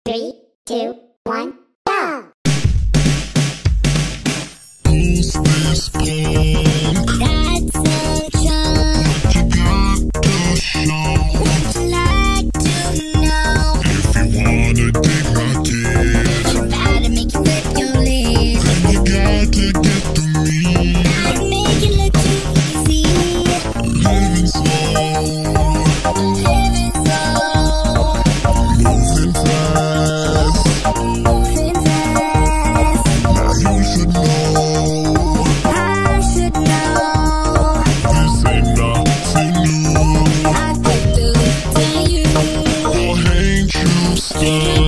3, 2, 1, go! Who's this punk? That's a chunk. What you got to show? Would you like to know? If you wanna dig my kid, I'm about to make you flip your lid. then you got to get to me. I make it look too easy. Living slow, Living slow, moving fast. moving fast. Now you should know, I should know. this ain't nothing new. I could do it to you. Oh, ain't you stuck?